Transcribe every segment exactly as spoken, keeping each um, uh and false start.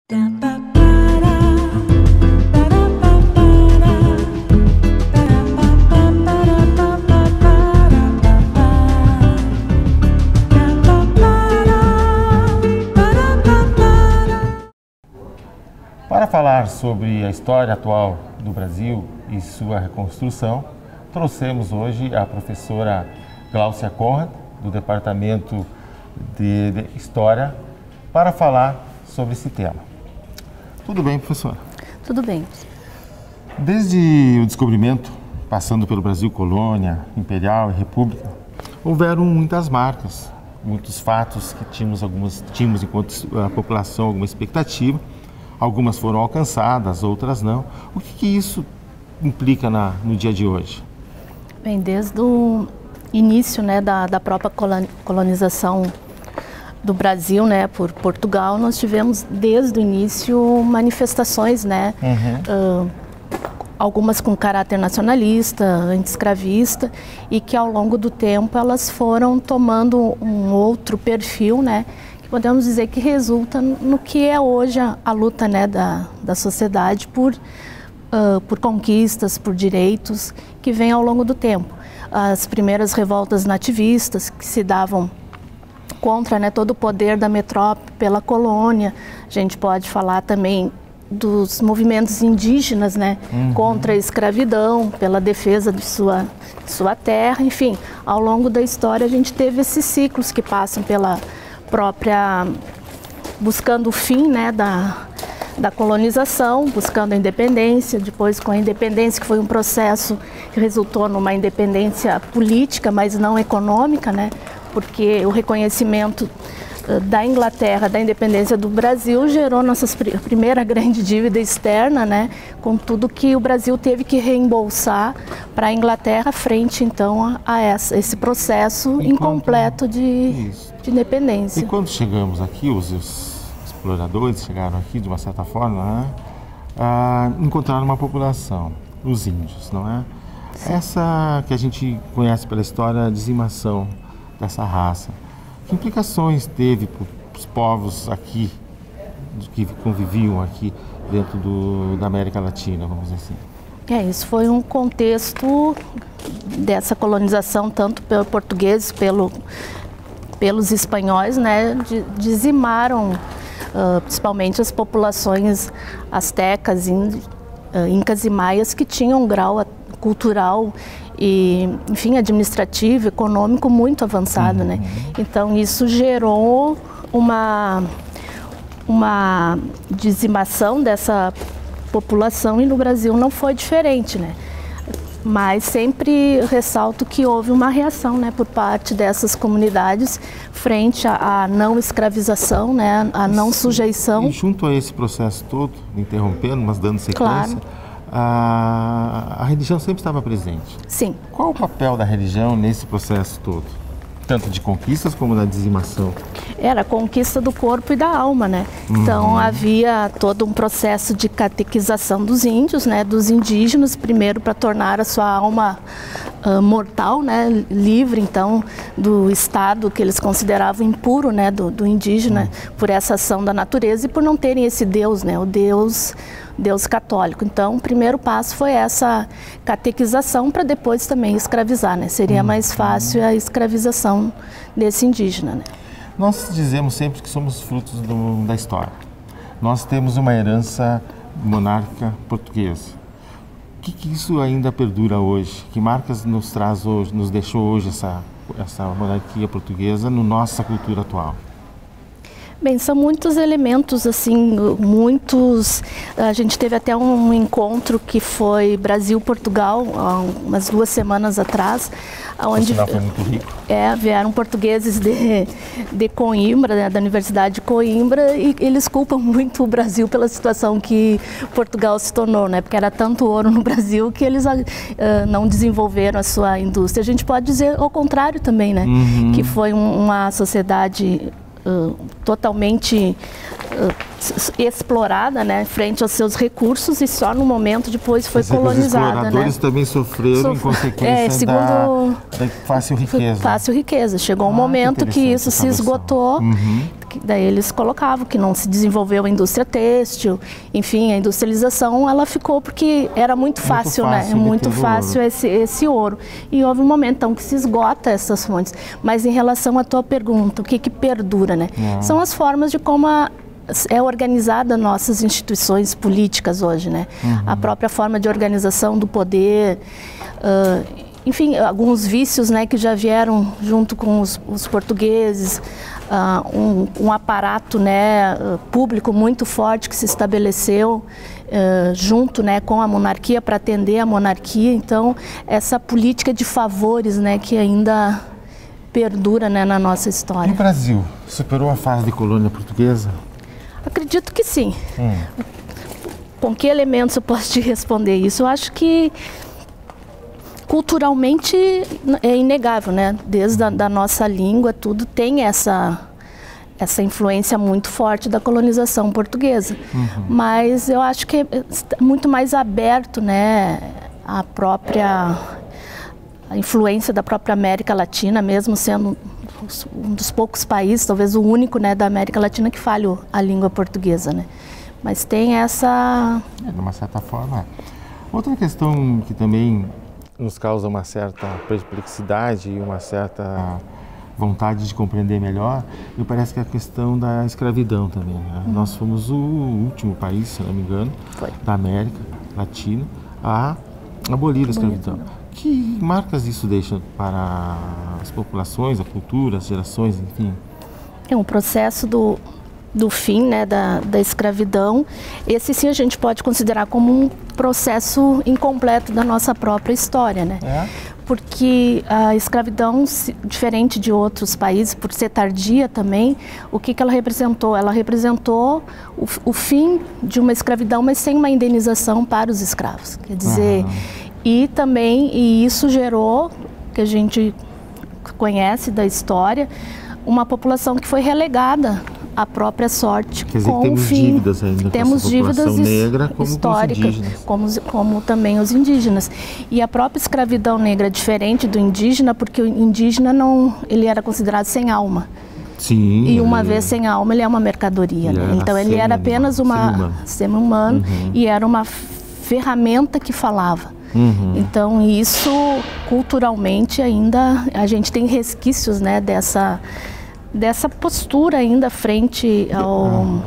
Para falar sobre a história atual do Brasil e sua reconstrução, trouxemos hoje a professora Gláucia Conrad, do Departamento de, de História, para falar sobre esse tema. Tudo bem, professora? Tudo bem. Desde o descobrimento, passando pelo Brasil colônia, imperial e república, houveram muitas marcas, muitos fatos que tínhamos, algumas, tínhamos enquanto a população alguma expectativa. Algumas foram alcançadas, outras não. O que, que isso implica na, no dia de hoje? Bem, desde o início, né, da, da própria colonização do Brasil, né, por Portugal, nós tivemos desde o início manifestações, né, uhum. uh, algumas com caráter nacionalista, anti-escravista, e que ao longo do tempo elas foram tomando um outro perfil, né, podemos dizer que resulta no que é hoje a, a luta, né, da, da sociedade por, uh, por conquistas, por direitos, que vem ao longo do tempo. As primeiras revoltas nativistas que se davam contra, né, todo o poder da metrópole pela colônia. A gente pode falar também dos movimentos indígenas, né, uhum. contra a escravidão, pela defesa de sua, de sua terra. Enfim, ao longo da história a gente teve esses ciclos que passam pela própria, buscando o fim, né, da, da colonização, buscando a independência, depois com a independência, que foi um processo que resultou numa independência política, mas não econômica, né, porque o reconhecimento uh, da Inglaterra, da independência do Brasil, gerou nossa pr primeira grande dívida externa, né, com tudo que o Brasil teve que reembolsar para a Inglaterra frente, então, a, a essa, esse processo e incompleto quando... de... de independência. E quando chegamos aqui, os, os exploradores chegaram aqui, de uma certa forma, né, a encontrar uma população, os índios, não é? Sim. Essa que a gente conhece pela história, a dizimação dessa raça. Que implicações teve para os povos aqui, que conviviam aqui dentro do, da América Latina, vamos dizer assim? É, isso foi um contexto dessa colonização, tanto pelo português, pelo pelos espanhóis, né, dizimaram uh, principalmente as populações astecas, in, uh, incas e maias, que tinham um grau cultural e, enfim, administrativo, econômico muito avançado, uhum. né? Então isso gerou uma, uma dizimação dessa população, e no Brasil não foi diferente, né? Mas sempre ressalto que houve uma reação, né, por parte dessas comunidades frente à não escravização, né, à não sujeição. E junto a esse processo todo, interrompendo, mas dando sequência, claro. a, a religião sempre estava presente. Sim. Qual o papel da religião nesse processo todo? Tanto de conquistas como da dizimação? Era a conquista do corpo e da alma, né? Uhum. Então havia todo um processo de catequização dos índios, né? Dos indígenas, primeiro para tornar a sua alma uh, mortal, né? Livre, então, do estado que eles consideravam impuro, né? Do, do indígena, uhum. por essa ação da natureza e por não terem esse Deus, né? O Deus... Deus católico. Então, o primeiro passo foi essa catequização para depois também escravizar, né? Seria mais fácil a escravização desse indígena, né? Nós dizemos sempre que somos frutos do, da história. Nós temos uma herança monárquica portuguesa. O que, que isso ainda perdura hoje? Que marcas nos traz hoje, nos deixou hoje essa, essa monarquia portuguesa na nossa cultura atual? Bem, são muitos elementos, assim, muitos... A gente teve até um encontro que foi Brasil-Portugal, há umas duas semanas atrás, onde foi muito rico. É, vieram portugueses de, de Coimbra, né, da Universidade de Coimbra, e eles culpam muito o Brasil pela situação que Portugal se tornou, né, porque era tanto ouro no Brasil que eles uh, não desenvolveram a sua indústria. A gente pode dizer ao contrário também, né, uhum. que foi um, uma sociedade... Uh, totalmente uh, explorada, né, frente aos seus recursos, e só no momento depois foi colonizada. Os exploradores, né, também sofreram Sof... em consequência é, segundo... da, da fácil riqueza. Fácil riqueza. Chegou ah, um momento que, que isso se esgotou, uhum. que daí eles colocavam que não se desenvolveu a indústria têxtil, enfim, a industrialização ela ficou porque era muito fácil, muito fácil né, muito fácil esse, esse ouro. E houve um momento então que se esgota essas fontes. Mas em relação à tua pergunta, o que que perdura, né? É. São as formas de como a é organizada nossas instituições políticas hoje, né? Uhum. A própria forma de organização do poder, uh, enfim, alguns vícios, né, que já vieram junto com os, os portugueses, uh, um, um aparato, né, público muito forte que se estabeleceu uh, junto, né, com a monarquia para atender a monarquia. Então, essa política de favores, né, que ainda perdura, né, na nossa história. E o Brasil superou a fase de colônia portuguesa? Acredito que sim. Hum. Com que elementos eu posso te responder isso? Eu acho que culturalmente é inegável, né? Desde a da nossa língua, tudo tem essa, essa influência muito forte da colonização portuguesa. Uhum. Mas eu acho que é muito mais aberto, né? A própria a influência da própria América Latina, mesmo sendo um dos poucos países, talvez o único, né, da América Latina que fale a língua portuguesa, né? Mas tem essa... É, de uma certa forma. Outra questão que também nos causa uma certa perplexidade e uma certa vontade de compreender melhor, me parece que é a questão da escravidão também, né? Uhum. Nós fomos o último país, se não me engano, Foi. da América Latina a abolir a escravidão. Que marcas isso deixa para as populações, a cultura, as gerações, enfim? É um processo do, do fim, né, da, da escravidão. Esse sim a gente pode considerar como um processo incompleto da nossa própria história, né? É? Porque a escravidão, diferente de outros países, por ser tardia também, o que, que ela representou? Ela representou o, o fim de uma escravidão, mas sem uma indenização para os escravos. Quer dizer... Uhum. E também, e isso gerou, que a gente conhece da história, uma população que foi relegada à própria sorte. Quer dizer, com temos o fim. dívidas ainda temos com essa dívidas população negra, como históricas, como, como também os indígenas. E a própria escravidão negra é diferente do indígena, porque o indígena não, ele era considerado sem alma. Sim, e uma vez sem alma, ele é uma mercadoria. Ele né? Então ele era apenas uma semi-humano uhum. e era uma ferramenta que falava. Uhum. Então isso culturalmente ainda a gente tem resquícios, né, dessa, dessa postura ainda frente ao, uhum.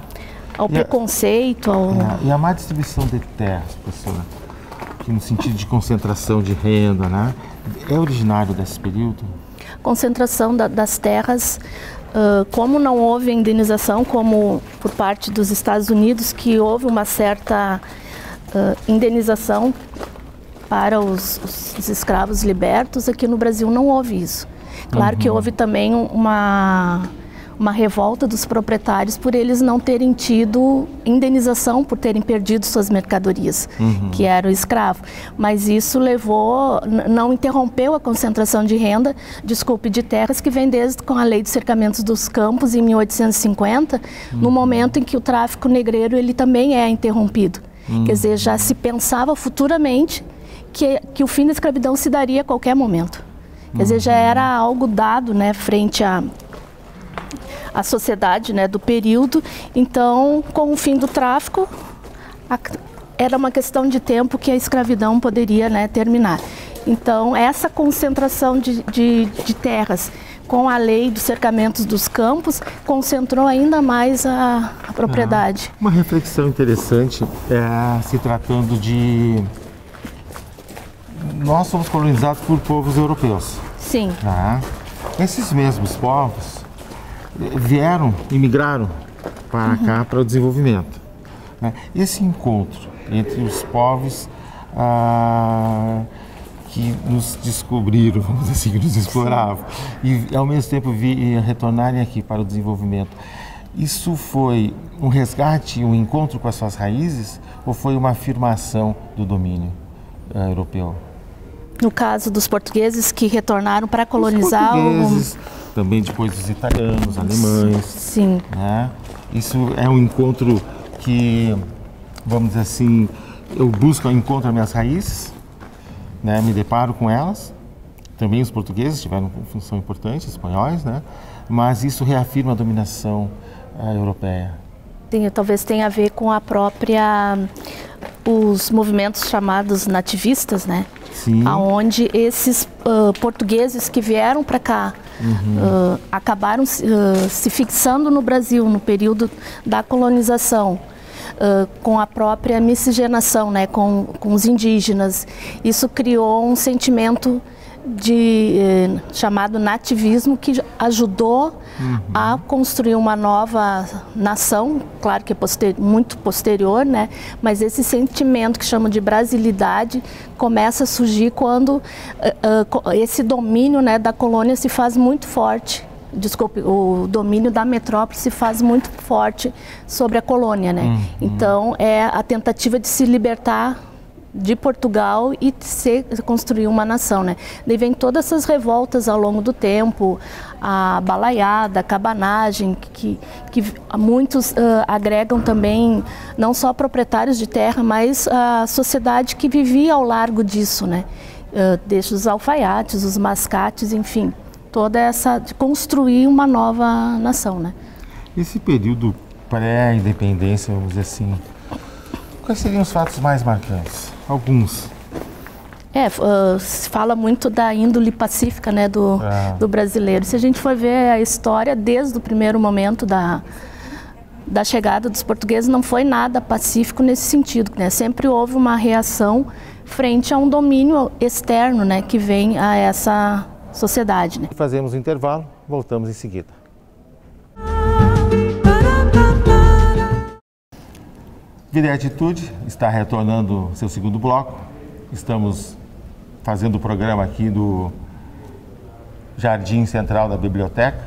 ao e preconceito. A, ao... é, e a má distribuição de terras, professora, que no sentido de concentração de renda, né, é originário desse período? Concentração da, das terras, uh, como não houve indenização, como por parte dos Estados Unidos, que houve uma certa uh, indenização para os, os escravos libertos, aqui no Brasil não houve isso. Claro uhum. que houve também uma, uma revolta dos proprietários por eles não terem tido indenização por terem perdido suas mercadorias, uhum. que era o escravo. Mas isso levou, não interrompeu a concentração de renda, desculpe, de terras, que vem desde com a Lei de Cercamentos dos Campos, em mil oitocentos e cinquenta, uhum. no momento em que o tráfico negreiro ele também é interrompido. Uhum. Quer dizer, já se pensava futuramente Que, que o fim da escravidão se daria a qualquer momento. Quer uhum. dizer, já era algo dado, né, frente à, à sociedade, né, do período. Então, com o fim do tráfico, a, era uma questão de tempo que a escravidão poderia, né, terminar. Então, essa concentração de, de, de terras com a lei dos cercamentos dos campos concentrou ainda mais a, a propriedade. Ah, uma reflexão interessante, é, se tratando de... Nós somos colonizados por povos europeus. Sim. Tá? Esses mesmos povos vieram, imigraram para uhum. cá para o desenvolvimento. Né? Esse encontro entre os povos ah, que nos descobriram, vamos dizer assim, que nos exploravam, Sim. e ao mesmo tempo vi, retornarem aqui para o desenvolvimento, isso foi um resgate, um encontro com as suas raízes, ou foi uma afirmação do domínio ah, europeu? No caso dos portugueses que retornaram para colonizar os portugueses, o... também depois os italianos, alemães. Sim. Né? Isso é um encontro que, vamos dizer assim, eu busco, eu encontro as minhas raízes, né? Me deparo com elas. Também os portugueses tiveram função importante, espanhóis, né? Mas isso reafirma a dominação uh, europeia. Sim, talvez tenha a ver com a própria, os movimentos chamados nativistas, né? Sim. Onde esses uh, portugueses que vieram para cá uhum. uh, acabaram uh, se fixando no Brasil no período da colonização, uh, com a própria miscigenação, né? com, com os indígenas. Isso criou um sentimento de eh, chamado nativismo, que ajudou uhum. a construir uma nova nação, claro que é poster, muito posterior, né? Mas esse sentimento que chamam de brasilidade começa a surgir quando uh, uh, esse domínio, né, da colônia se faz muito forte. Desculpe, o domínio da metrópole se faz muito forte sobre a colônia, né? Uhum. Então é a tentativa de se libertar de Portugal e ser, construir uma nação, né? Daí vem todas essas revoltas ao longo do tempo, a balaiada, a cabanagem, que, que muitos uh, agregam também, não só proprietários de terra, mas a sociedade que vivia ao largo disso, né? Uh, desde os alfaiates, os mascates, enfim, toda essa, de construir uma nova nação, né? Esse período pré-independência, vamos dizer assim, quais seriam os fatos mais marcantes? Alguns. É, uh, se fala muito da índole pacífica, né, do, é. do brasileiro. Se a gente for ver a história, desde o primeiro momento da, da chegada dos portugueses, não foi nada pacífico nesse sentido, né? Sempre houve uma reação frente a um domínio externo, né, que vem a essa sociedade, né? Fazemos um intervalo, voltamos em seguida. Vida e Atitude está retornando seu segundo bloco. Estamos fazendo o programa aqui do Jardim Central da Biblioteca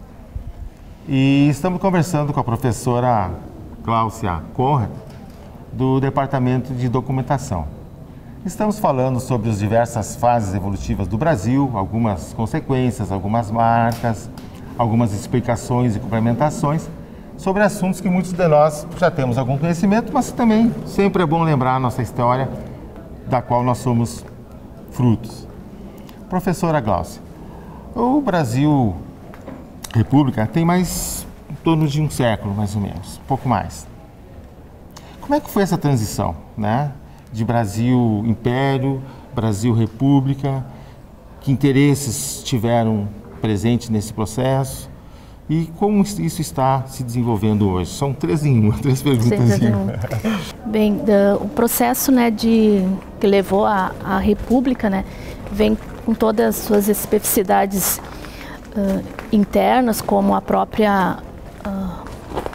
e estamos conversando com a professora Cláudia Conrad, do Departamento de Documentação. Estamos falando sobre as diversas fases evolutivas do Brasil, algumas consequências, algumas marcas, algumas explicações e complementações sobre assuntos que muitos de nós já temos algum conhecimento, mas também sempre é bom lembrar a nossa história, da qual nós somos frutos. Professora Glaucia, o Brasil República tem mais em torno de um século, mais ou menos, um pouco mais. Como é que foi essa transição, né? De Brasil Império, Brasil República, que interesses tiveram presentes nesse processo? E como isso está se desenvolvendo hoje? São três em uma, três perguntas em uma. Bem, o processo, né, de, que levou à República, né, vem com todas as suas especificidades uh, internas, como a própria uh,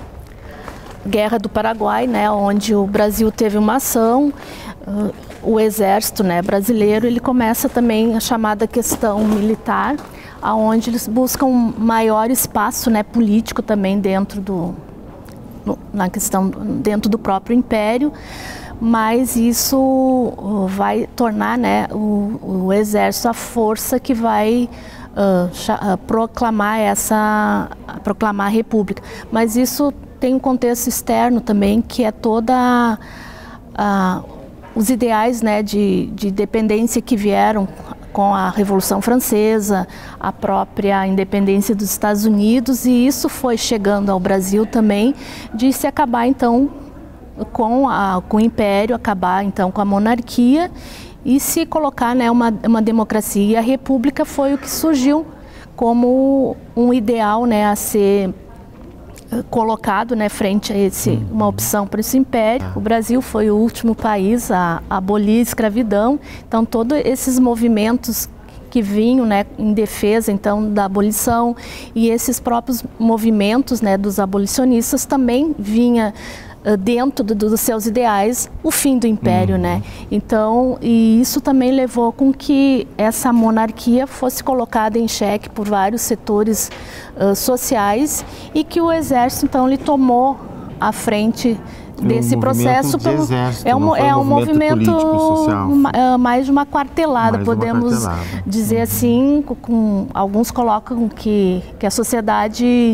Guerra do Paraguai, né, onde o Brasil teve uma ação, uh, o exército, né, brasileiro, ele começa também a chamada questão militar, aonde eles buscam maior espaço, né, político também dentro do, no, na questão, dentro do próprio império, mas isso vai tornar, né, o, o exército a força que vai uh, proclamar essa, proclamar a república. Mas isso tem um contexto externo também, que é toda a, os ideais, né, de, de dependência que vieram com a Revolução Francesa, a própria independência dos Estados Unidos, e isso foi chegando ao Brasil também, de se acabar então com, a, com o Império, acabar então com a monarquia e se colocar, né, uma, uma democracia. E a República foi o que surgiu como um ideal, né, a ser colocado, né, frente a esse, uma opção para esse império. O Brasil foi o último país a, a abolir a escravidão, então todos esses movimentos que vinham, né, em defesa então da abolição, e esses próprios movimentos, né, dos abolicionistas também vinha uh, dentro do, dos seus ideais o fim do império, uhum. né? Então, e isso também levou com que essa monarquia fosse colocada em xeque por vários setores uh, sociais, e que o exército então ele tomou à frente desse um processo. De exército, é um, é um movimento, movimento mais de uma quartelada, mais podemos uma quartelada. dizer uhum. assim, com, alguns colocam que, que a sociedade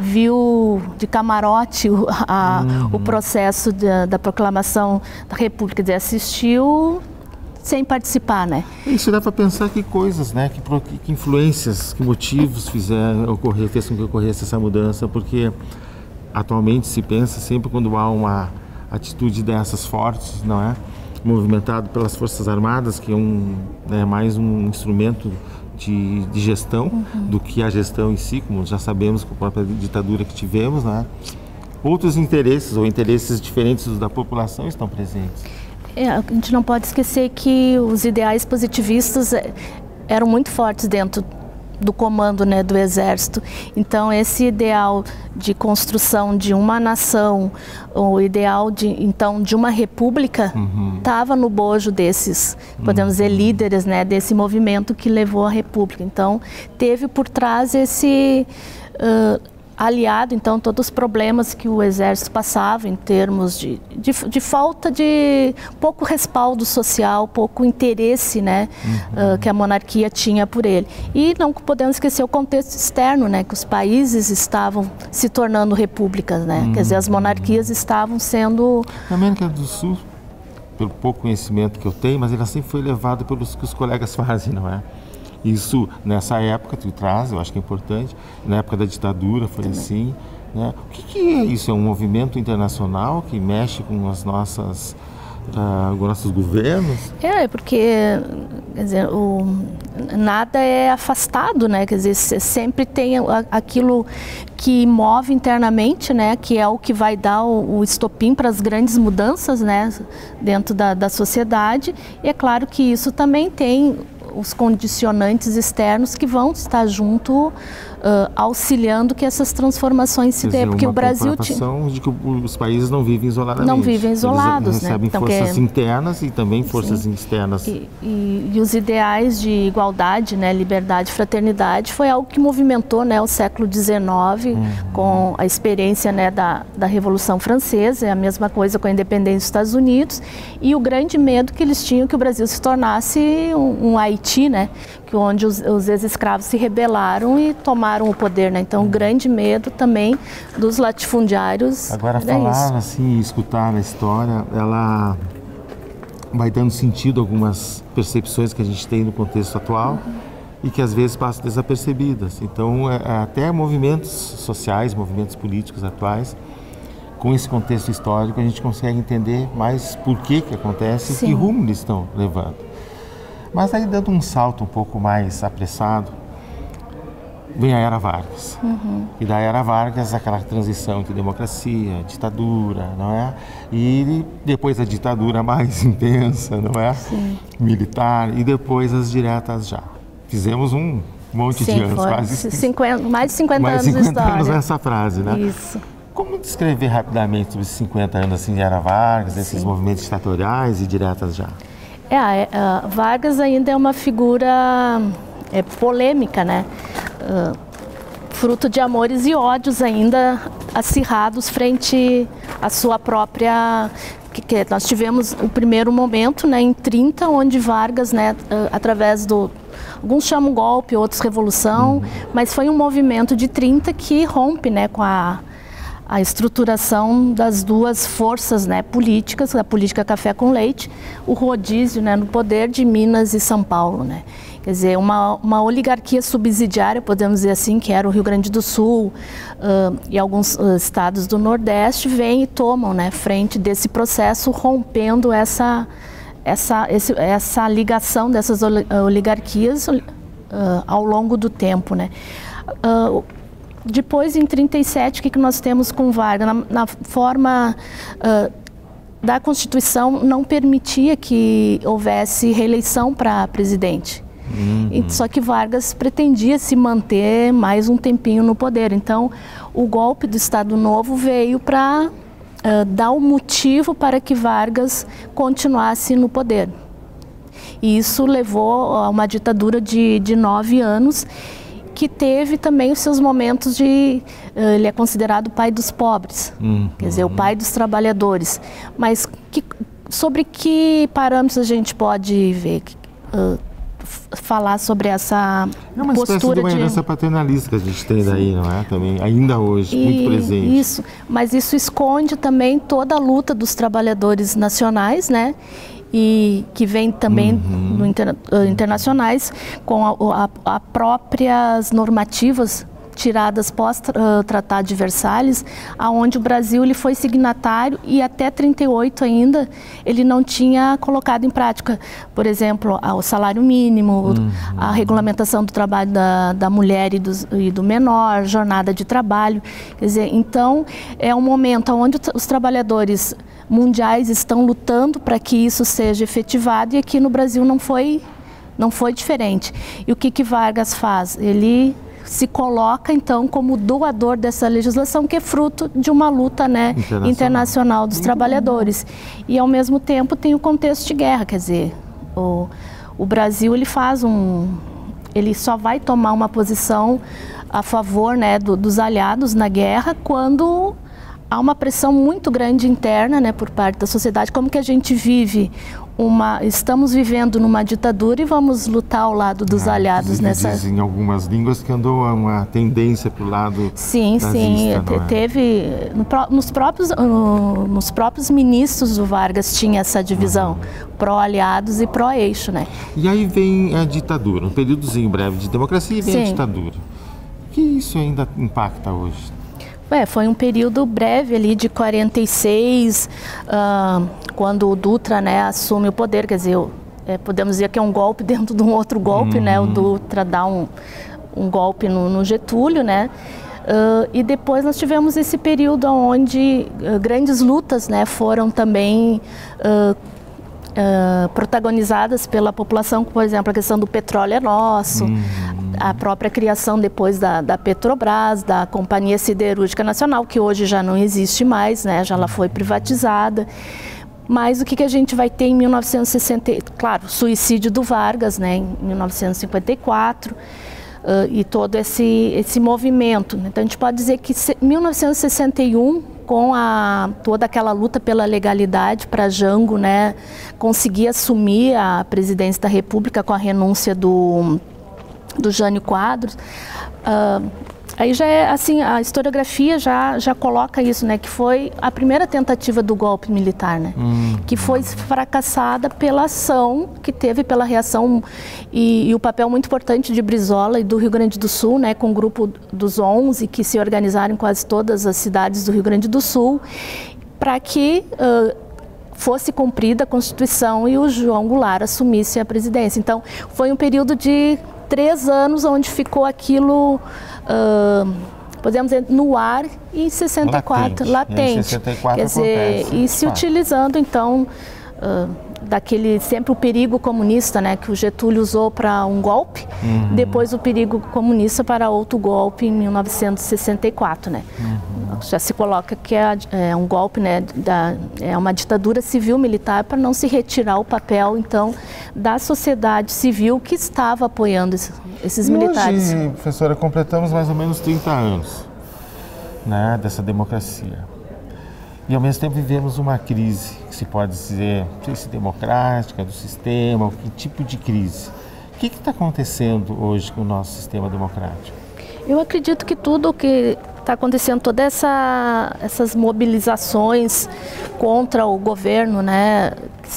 viu de camarote o, a, uhum. o processo da, da proclamação da República, quer dizer, assistiu sem participar, né? Isso dá para pensar que coisas, né? Que, que influências, que motivos fizeram ocorrer, fez com que ocorresse essa mudança, porque atualmente se pensa sempre quando há uma atitude dessas fortes, não é? Movimentado pelas Forças Armadas, que é um, né, mais um instrumento de, de gestão uhum. do que a gestão em si, como já sabemos com a própria ditadura que tivemos, né? Outros interesses ou interesses diferentes da população estão presentes. É, a gente não pode esquecer que os ideais positivistas eram muito fortes dentro do comando, né, do Exército. Então, esse ideal de construção de uma nação, o ideal de, então, de uma república, estava uhum. no bojo desses, podemos uhum. dizer, líderes, né, desse movimento que levou à república. Então, teve por trás esse uh, aliado, então, todos os problemas que o Exército passava em termos de, de, de falta de pouco respaldo social, pouco interesse, né, uhum. uh, que a monarquia tinha por ele. E não podemos esquecer o contexto externo, né, que os países estavam se tornando repúblicas, né, uhum. quer dizer, as monarquias estavam sendo... Na América do Sul, pelo pouco conhecimento que eu tenho, mas ele sempre foi levado pelos que os colegas fazem, não é? Isso, nessa época, tu traz, eu acho que é importante, na época da ditadura foi Também. assim, né? O que, que é isso? É um movimento internacional que mexe com as nossas, uh, os nossos governos? É, porque, quer dizer, o, nada é afastado, né? Quer dizer, sempre tem aquilo que move internamente, né? Que é o que vai dar o, o estopim para as grandes mudanças, né? Dentro da, da sociedade. E é claro que isso também tem os condicionantes externos que vão estar junto, uh, auxiliando que essas transformações se dêem, porque o Brasil tinha... de que os países não vivem isoladamente. Não vivem isolados, Eles recebem né? Então, forças que... internas e também forças Sim. externas. E, e, e os ideais de igualdade, né, liberdade, fraternidade, foi algo que movimentou, né, o século dezenove, uhum. com a experiência, né, da, da Revolução Francesa, é a mesma coisa com a independência dos Estados Unidos, e o grande medo que eles tinham que o Brasil se tornasse um, um Haiti, né, que onde os, os ex-escravos se rebelaram e tomaram o poder, né? Então, o grande medo também dos latifundiários. Agora, falar isso. assim, escutar a história, ela vai dando sentido a algumas percepções que a gente tem no contexto atual uhum. e que às vezes passam desapercebidas. Então, é, até movimentos sociais, movimentos políticos atuais, com esse contexto histórico, a gente consegue entender mais por que que acontece Sim. e que rumo eles estão levando. Mas aí, dando um salto um pouco mais apressado, vem a Era Vargas. Uhum. E da Era Vargas, aquela transição entre democracia, ditadura, não é? E depois a ditadura mais intensa, não é? Sim. Militar, e depois as diretas já. Fizemos um monte Sim, de anos, foi. quase cinquenta, mais de cinquenta mais anos de cinquenta história. anos nessa frase, né? Isso. Como descrever rapidamente sobre esses cinquenta anos assim, de Era Vargas, desses Sim. movimentos ditatoriais e diretas já? É, a Vargas ainda é uma figura é, polêmica, né? Uh, fruto de amores e ódios ainda acirrados frente à sua própria... Que, que nós tivemos o primeiro momento, né, em trinta, onde Vargas, né, uh, através do... Alguns chamam golpe, outros revolução, uhum. mas foi um movimento de trinta que rompe, né, com a... a estruturação das duas forças, né, políticas, a política café com leite, o rodízio, né, no poder de Minas e São Paulo, né. Quer dizer, uma, uma oligarquia subsidiária, podemos dizer assim, que era o Rio Grande do Sul uh, e alguns uh, estados do Nordeste, vêm e tomam, né, frente desse processo, rompendo essa, essa, esse, essa ligação dessas oligarquias uh, ao longo do tempo, né. Uh, Depois, em trinta e sete, o que, que nós temos com Vargas? Na, na forma uh, da Constituição, não permitia que houvesse reeleição para presidente. Uhum. E, só que Vargas pretendia se manter mais um tempinho no poder. Então, o golpe do Estado Novo veio para uh, dar o motivo para que Vargas continuasse no poder. E isso levou a uma ditadura de, de nove anos. que teve também os seus momentos de... Ele é considerado o pai dos pobres, uhum. quer dizer, o pai dos trabalhadores. Mas que, sobre que parâmetros a gente pode ver, uh, falar sobre essa postura de... É uma espécie de uma herança paternalista que a gente tem daí, não é? Também, ainda hoje, e, muito presente. Isso, mas isso esconde também toda a luta dos trabalhadores nacionais, né? E que vem também uhum. no inter, uh, internacionais com a, a, a próprias normativas tiradas pós-Tratado de Versalhes, aonde o Brasil ele foi signatário e até trinta e oito ainda ele não tinha colocado em prática, por exemplo, o salário mínimo, uhum. a regulamentação do trabalho da, da mulher e do, e do menor, jornada de trabalho. Quer dizer, então é um momento onde os trabalhadores mundiais estão lutando para que isso seja efetivado e aqui no Brasil não foi, não foi diferente. E o que que Vargas faz? Ele se coloca então como doador dessa legislação que é fruto de uma luta, né, internacional. internacional dos trabalhadores. E ao mesmo tempo tem o contexto de guerra, quer dizer, o, o Brasil ele faz um, ele só vai tomar uma posição a favor, né, do, dos aliados na guerra quando há uma pressão muito grande interna, né, por parte da sociedade. Como que a gente vive uma, estamos vivendo numa ditadura e vamos lutar ao lado dos ah, aliados nessa... Dizem em algumas línguas que andou uma tendência para o lado Sim, nazista, sim, não é? teve, no, nos, próprios, no, nos próprios ministros do Vargas tinha essa divisão, uhum. pró-aliados e pró-eixo, né? E aí vem a ditadura, um períodozinho breve de democracia e vem sim. a ditadura. O que isso ainda impacta hoje? É, foi um período breve ali de quarenta e seis, uh, quando o Dutra, né, assume o poder, quer dizer, é, podemos dizer que é um golpe dentro de um outro golpe, uhum. né, o Dutra dá um, um golpe no, no Getúlio, né, uh, e depois nós tivemos esse período onde uh, grandes lutas, né, foram também uh, uh, protagonizadas pela população, por exemplo, a questão do petróleo é nosso, uhum. a própria criação depois da, da Petrobras, da Companhia Siderúrgica Nacional, que hoje já não existe mais, né? Já ela foi privatizada. Mas o que, que a gente vai ter em mil novecentos e sessenta? Claro, o suicídio do Vargas, né? Em mil novecentos e cinquenta e quatro, uh, e todo esse, esse movimento. Então a gente pode dizer que mil novecentos e sessenta e um, com a, toda aquela luta pela legalidade para Jango, né, conseguir assumir a presidência da República com a renúncia do do Jânio Quadros, uh, aí já é assim, a historiografia já, já coloca isso, né, que foi a primeira tentativa do golpe militar, né, hum. que foi fracassada pela ação que teve, pela reação e, e o papel muito importante de Brizola e do Rio Grande do Sul, né, com o grupo dos onze que se organizaram em quase todas as cidades do Rio Grande do Sul, para que uh, fosse cumprida a Constituição e o João Goulart assumisse a presidência. Então, foi um período de três anos onde ficou aquilo, uh, podemos dizer, no ar, e em sessenta e quatro, latente. latente. Em sessenta e quatro quer dizer, acontece, e se utilizando, então, uh, daquele, sempre o perigo comunista, né, que o Getúlio usou para um golpe, uhum. depois o perigo comunista para outro golpe em mil novecentos e sessenta e quatro, né. Uhum. Já se coloca que é, é um golpe, né, da, é uma ditadura civil-militar para não se retirar o papel, então, da sociedade civil que estava apoiando esses, esses e militares. Hoje, professora, completamos mais ou menos trinta anos, né, dessa democracia. E ao mesmo tempo vivemos uma crise, que se pode dizer, não sei se democrática, do sistema, que tipo de crise. O que está acontecendo hoje com o nosso sistema democrático? Eu acredito que tudo o que está acontecendo, todas essa, essas mobilizações contra o governo, né,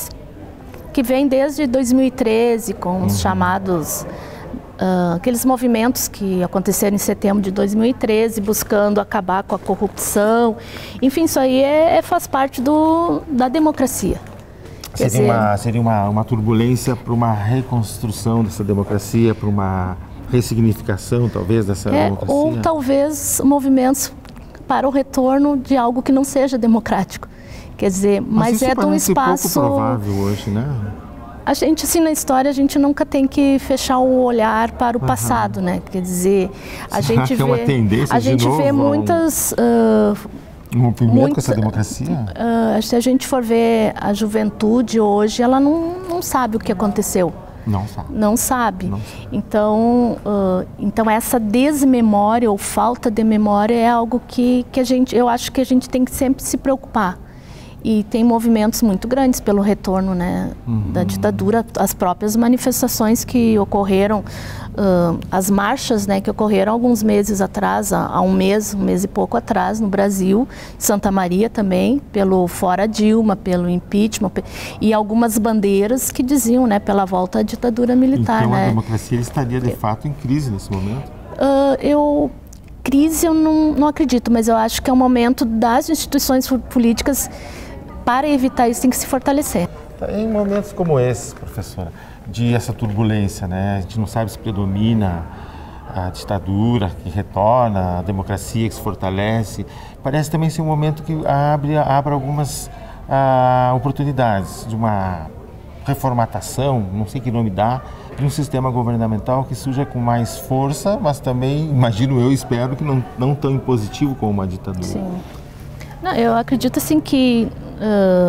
que vem desde dois mil e treze, com os uhum. chamados... Uh, aqueles movimentos que aconteceram em setembro de dois mil e treze, buscando acabar com a corrupção, enfim, isso aí é, é, faz parte do, da democracia. Seria, dizer, uma, seria uma, uma turbulência para uma reconstrução dessa democracia, para uma ressignificação, talvez, dessa é, democracia? Ou talvez movimentos para o retorno de algo que não seja democrático. Quer dizer, mas, mas é de um espaço... pouco provável hoje, né? A gente, assim, na história, a gente nunca tem que fechar o olhar para o uhum. passado, né? Quer dizer, a Será gente que vê, é uma tendência a gente de novo, vê muitas... Uh, um rompimento muita, com essa democracia? Uh, se a gente for ver a juventude hoje, ela não, não sabe o que aconteceu. Não sabe. Não sabe. Não sabe. Então, uh, então essa desmemória ou falta de memória é algo que, que a gente, eu acho que a gente tem que sempre se preocupar. E tem movimentos muito grandes pelo retorno, né, uhum. da ditadura, as próprias manifestações que ocorreram, uh, as marchas, né, que ocorreram alguns meses atrás, há, há um mês, um mês e pouco atrás, no Brasil, Santa Maria também, pelo Fora Dilma, pelo impeachment, e algumas bandeiras que diziam, né, pela volta à ditadura militar. Então né? a democracia estaria de fato em crise nesse momento? Uh, eu... Crise eu não, não acredito, mas eu acho que é um momento das instituições políticas. Para evitar isso, tem que se fortalecer. Em momentos como esses, professora, de essa turbulência, né? A gente não sabe se predomina a ditadura que retorna, a democracia que se fortalece. Parece também ser um momento que abre, abre algumas ah, oportunidades de uma reformatação, não sei que nome dá, de um sistema governamental que surja com mais força, mas também, imagino eu, espero que não, não tão impositivo como uma ditadura. Sim. Não, eu acredito assim que Uh,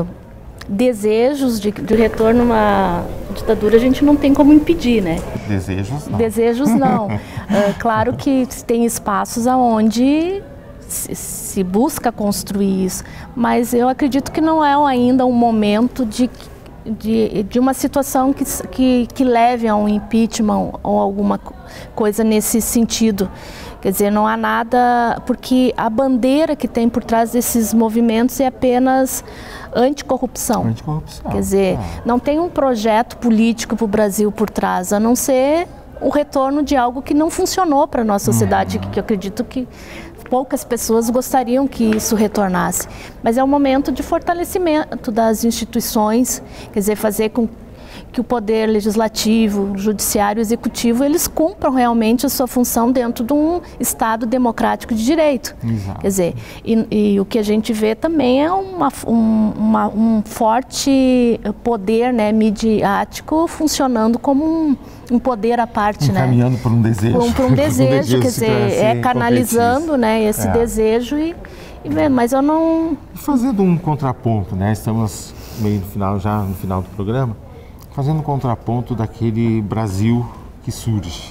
desejos de, de retorno a uma ditadura a gente não tem como impedir, né? Desejos não. Desejos não. uh, claro que tem espaços aonde se, se busca construir isso, mas eu acredito que não é ainda um momento de, de, de uma situação que, que, que leve a um impeachment ou alguma coisa nesse sentido. Quer dizer, não há nada, porque a bandeira que tem por trás desses movimentos é apenas anticorrupção. Anticorrupção. Quer dizer, ah. não tem um projeto político para o Brasil por trás, a não ser o retorno de algo que não funcionou para a nossa sociedade, uhum. que eu acredito que poucas pessoas gostariam que isso retornasse. Mas é um momento de fortalecimento das instituições, quer dizer, fazer com que o poder legislativo, o judiciário, o executivo, eles cumpram realmente a sua função dentro de um Estado democrático de direito. Exato. Quer dizer, e, e o que a gente vê também é uma, um, uma, um forte poder, né, midiático funcionando como um, um poder à parte. Encaminhando, né? por um desejo. Por, por um desejo, quer dizer, é canalizando, né, esse é. desejo e, e ver, mas eu não... Fazendo um contraponto, né, estamos meio no final, já no final do programa, fazendo um contraponto daquele Brasil que surge,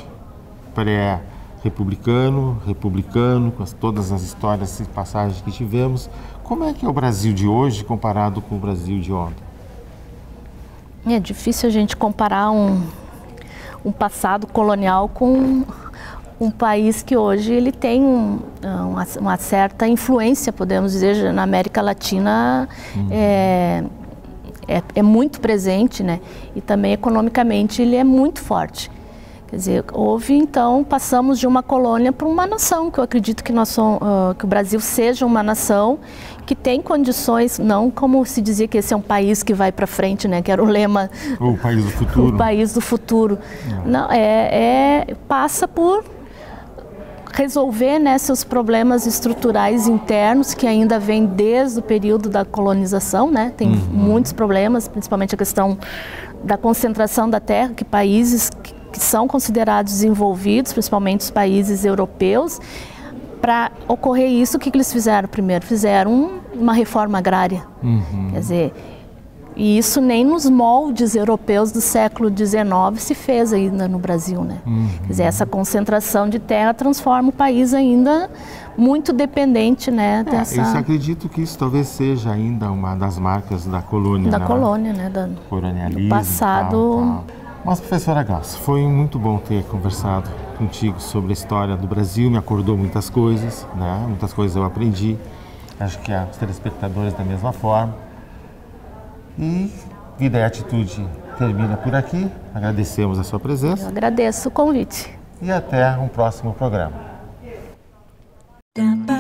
pré-republicano, republicano, com as, todas as histórias e passagens que tivemos. Como é que é o Brasil de hoje comparado com o Brasil de ontem? É difícil a gente comparar um, um passado colonial com um país que hoje ele tem um, uma, uma certa influência, podemos dizer, na América Latina. Uhum. é, É, é muito presente, né? E também economicamente ele é muito forte. Quer dizer, houve então, passamos de uma colônia para uma nação, que eu acredito que, nós somos, uh, que o Brasil seja uma nação que tem condições, não como se dizia que esse é um país que vai para frente, né? Que era o lema... O país do futuro. O país do futuro. Não, não é, é, passa por resolver, né, seus problemas estruturais internos, que ainda vêm desde o período da colonização, né? Tem uhum. muitos problemas, principalmente a questão da concentração da terra, que países que, que são considerados desenvolvidos, principalmente os países europeus, para ocorrer isso, o que, que eles fizeram primeiro? Fizeram um, uma reforma agrária. Uhum. Quer dizer, e isso nem nos moldes europeus do século dezenove se fez ainda no Brasil, né? Uhum. Quer dizer, essa concentração de terra transforma o país ainda muito dependente, né? Dessa... É, eu acredito que isso talvez seja ainda uma das marcas da colônia. Da né? colônia, né? Da... Colonialismo. Do passado. Tal, tal. Mas, professora Glaucia, foi muito bom ter conversado contigo sobre a história do Brasil, me acordou muitas coisas, né? Muitas coisas eu aprendi, acho que os telespectadores da mesma forma. E Vida e Atitude termina por aqui. Agradecemos a sua presença. Eu agradeço o convite. E até um próximo programa.